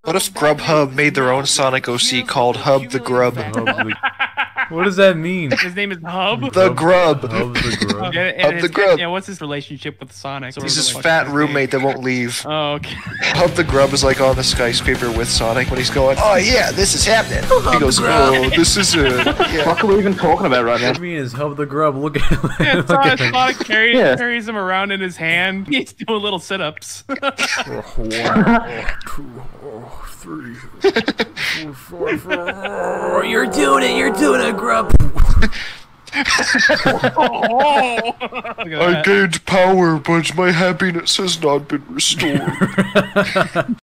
What if Grubhub made their own Sonic OC called Hub the Grub? What does that mean? His name is Hub. The Grub. Hub the Grub. And the Grub. Yeah, what's his relationship with Sonic? He's his fat roommate that won't leave. Oh, okay. Hub the Grub is like on the skyscraper with Sonic when he's going, oh yeah, this is happening. He goes, oh, this is it. Yeah. What are we even talking about right now? What do you mean is Hub the Grub? Look at him. Yeah, Look at him. Sonic carries him around in his hand. He's doing little sit-ups. 1, 2, 3, 4, 5. You're doing it, Grub. I gained power, but my happiness has not been restored.